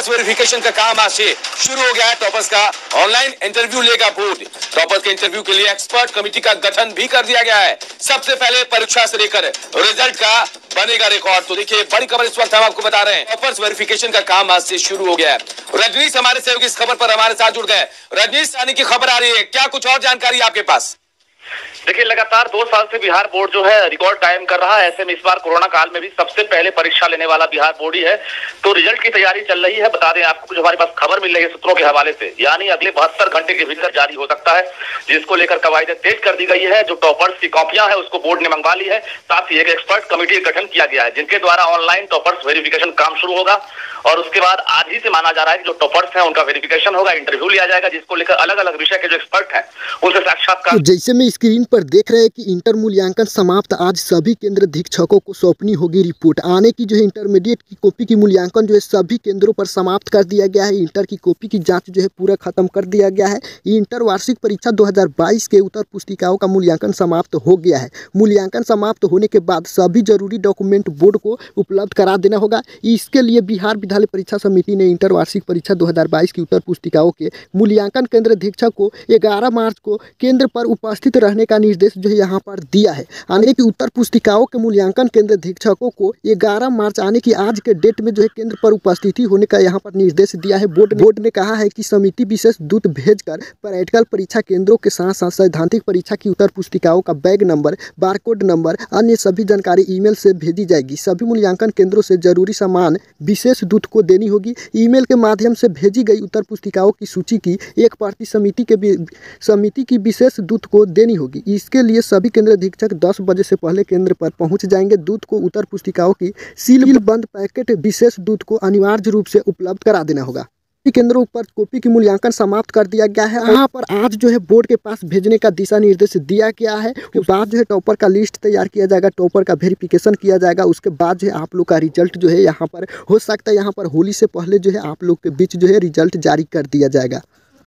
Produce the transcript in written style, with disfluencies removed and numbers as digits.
Toppers verification का काम आज से शुरू हो गया है। टॉपर्स का ऑनलाइन इंटरव्यू लेगा बोर्ड। टॉपर्स के इंटरव्यू के लिए एक्सपर्ट कमेटी का गठन भी कर दिया गया है। सबसे पहले परीक्षा से लेकर रिजल्ट का बनेगा रिकॉर्ड। तो देखिए, बड़ी खबर इस वक्त हम आपको बता रहे हैं, टॉपर्स वेरिफिकेशन का काम आज से शुरू हो गया है। रजनीश हमारे सहयोगी इस खबर पर हमारे साथ जुड़ गए। रजनीश, आने की खबर आ रही है, क्या कुछ और जानकारी आपके पास? देखिए, लगातार 2 साल से बिहार बोर्ड जो है रिकॉर्ड कायम कर रहा है। ऐसे में इस बार कोरोना काल में भी सबसे पहले परीक्षा लेने वाला बिहार बोर्ड ही है। तो रिजल्ट की तैयारी चल रही है। बता दें आपको, कुछ हमारे पास खबर मिल रही है सूत्रों के हवाले से, यानी अगले 72 घंटे के भीतर जारी हो सकता है, जिसको लेकर कवायद तेज कर दी गई है। जो टॉपर्स की कॉपियां है उसको बोर्ड ने मंगवा ली है। साथ ही एक एक्सपर्ट कमेटी का गठन किया गया है, जिनके द्वारा ऑनलाइन टॉपर्स वेरिफिकेशन काम शुरू होगा। और उसके बाद आज ही से माना जा रहा है कि जो टॉपर्स हैं उनका वेरिफिकेशन होगा, इंटरव्यू लिया जाएगा, जिसको लेकर अलग अलग विषय के जो एक्सपर्ट हैं उनसे साक्षात्कार। जैसे में स्क्रीन पर देख रहे हैं कि इंटर मूल्यांकन समाप्त। आज सभी केंद्र अधीक्षकों को सौंपनी होगी रिपोर्ट। आने की जो है इंटरमीडिएट की कॉपी की मूल्यांकन जो है सभी केंद्रों पर समाप्त कर दिया गया है। इंटर की कॉपी की जांच जो है पूरा खत्म कर दिया गया है। इंटर वार्षिक परीक्षा 2022 के उत्तर पुस्तिकाओं का मूल्यांकन समाप्त हो गया है। मूल्यांकन समाप्त होने के बाद सभी जरूरी डॉक्यूमेंट बोर्ड को उपलब्ध करा देना होगा। इसके लिए बिहार विद्यालय परीक्षा समिति ने इंटर वार्षिक परीक्षा 2022 की उत्तर पुस्तिकाओं के मूल्यांकन केंद्र अधीक्षक को 11 मार्च को केंद्र पर उपस्थित रहने का निर्देश जो है यहाँ पर दिया है। आने की उत्तर पुस्तिकाओं के मूल्यांकन केंद्र अधीक्षकों को 11 मार्च आने की आज के डेट में जो है केंद्र पर उपस्थिति होने का यहाँ पर निर्देश दिया है। बोर्ड ने कहा है कि समिति विशेष दूत भेजकर प्रैक्टिकल परीक्षा केंद्रों के साथ साथ सैद्धांतिक परीक्षा की उत्तर पुस्तिकाओं का बैग नंबर, बारकोड नंबर, अन्य सभी जानकारी ईमेल से भेजी जाएगी। सभी मूल्यांकन केंद्रों से जरूरी सामान विशेष दूत को देनी होगी। ईमेल के माध्यम से भेजी गई उत्तर पुस्तिकाओं की सूची की एक प्रति समिति की विशेष दूत को देनी होगी। इसके लिए सभी केंद्र अधीक्षक 10 बजे से पहले केंद्र पर पहुंच जाएंगे। दूत को उत्तर पुस्तिकाओं की सील बंद पैकेट विशेष दूत को अनिवार्य रूप से उपलब्ध करा देना होगा। केंद्रों पर कॉपी की मूल्यांकन समाप्त कर दिया गया है। यहाँ पर आज जो है बोर्ड के पास भेजने का दिशा निर्देश दिया गया है। उसके बाद जो है टॉपर का लिस्ट तैयार किया जाएगा, टॉपर का वेरिफिकेशन किया जाएगा। उसके बाद जो है आप लोग का रिजल्ट जो है यहाँ पर हो सकता है, यहाँ पर होली से पहले जो है आप लोग के बीच जो है रिजल्ट जारी कर दिया जाएगा।